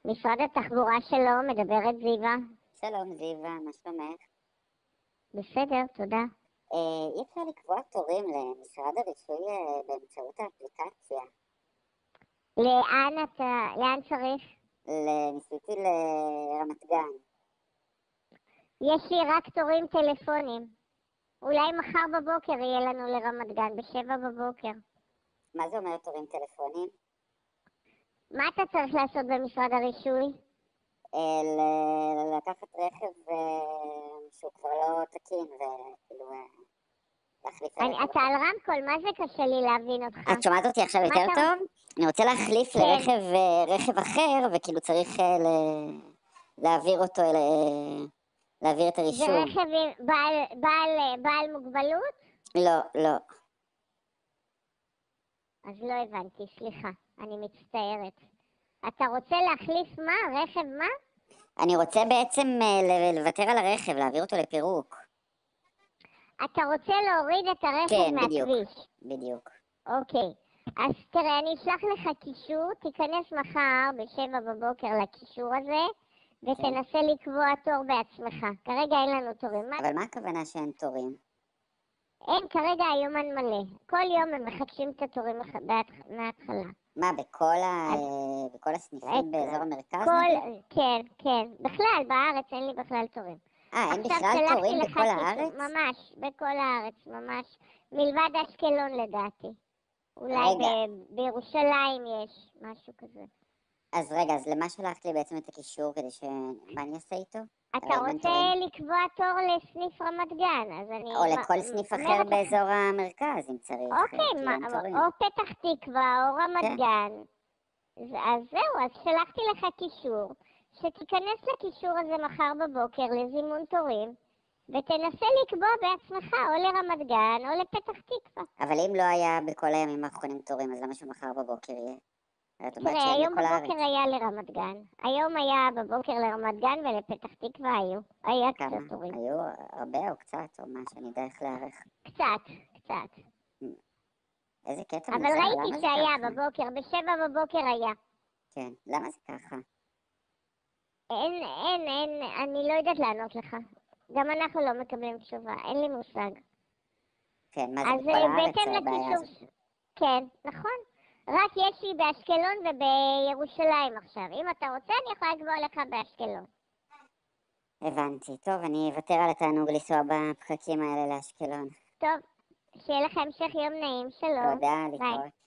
משרד התחבורה שלו, מדברת זיווה. שלום זיווה, מה שלומך? בסדר, תודה. אי אפשר לקבוע תורים למשרד הרישוי באמצעות האפליקציה. לאן צריך? ניסיתי לרמת גן. יש לי רק תורים טלפונים. אולי מחר בבוקר יהיה לנו לרמת גן, ב7 בבוקר. מה זה אומר תורים טלפונים? מה אתה צריך לעשות במשרד הרישוי? לקחת רכב שהוא כבר לא תקין וכאילו להחליף לרכב. אתה על רמקול, מה זה קשה לי להבין אותך? את שומעת אותי עכשיו יותר טוב? אני רוצה להחליף לרכב אחר וכאילו צריך להעביר אותו, להעביר את הרישום. זה רכב בעל מוגבלות? לא. אז לא הבנתי, סליחה, אני מצטערת. אתה רוצה להחליף מה? רכב מה? אני רוצה בעצם לוותר על הרכב, להעביר אותו לפירוק. אתה רוצה להוריד את הרכב מהכביש? בדיוק. אוקיי, אז תראה, אני אשלח לך קישור, תיכנס מחר ב7 בבוקר לקישור הזה, ותנסה לקבוע תור בעצמך. כרגע אין לנו תורים. אבל מה הכוונה שאין תורים? אין, כרגע היומן מלא. כל יום הם מחדשים את התורים מההתחלה. מה, בכל הסניפים באזור המרכז? כן. בכלל, בארץ אין לי בכלל תורים. אין בכלל תורים בכל הארץ? ממש, בכל הארץ, ממש. מלבד אשקלון לדעתי. אולי בירושלים יש משהו כזה. אז רגע, אז למה שלחת לי בעצם את הקישור כדי מה אני אעשה איתו? אתה רוצה לקבוע תור לסניף רמת גן, אז אני... או לכל סניף אחר באזור המרכז, אם צריך. אוקיי, או פתח תקווה, או רמת גן. אז זהו, אז שלחתי לך קישור, שתיכנס לקישור הזה מחר בבוקר לזימון תורים, ותנסה לקבוע בעצמך או לרמת גן או לפתח תקווה. אבל אם לא היה בכל הימים האחרונים תורים, אז למה שמחר בבוקר יהיה? תראה, היום בבוקר היה לרמת גן. היום היה בבוקר לרמת גן ולפתח תקווה היה קצת תורים. היו הרבה או קצת, או מה שאני יודע איך להערך? קצת. איזה קטע מוזר, אבל ראיתי שהיה בבוקר, ב7 בבוקר היה. כן, למה זה ככה? אין, אני לא יודעת לענות לך. גם אנחנו לא מקבלים תשובה, אין לי מושג. כן, מה זה בכל הארץ הבעיה הזאת? כן, נכון. רק יש לי באשקלון ובירושלים עכשיו. אם אתה רוצה, אני יכולה לקבוע לך באשקלון. הבנתי. טוב, אני אוותר על התענוג לנסוע בפקקים האלה לאשקלון. טוב, שיהיה לך המשך יום נעים. שלום. תודה, להתראות.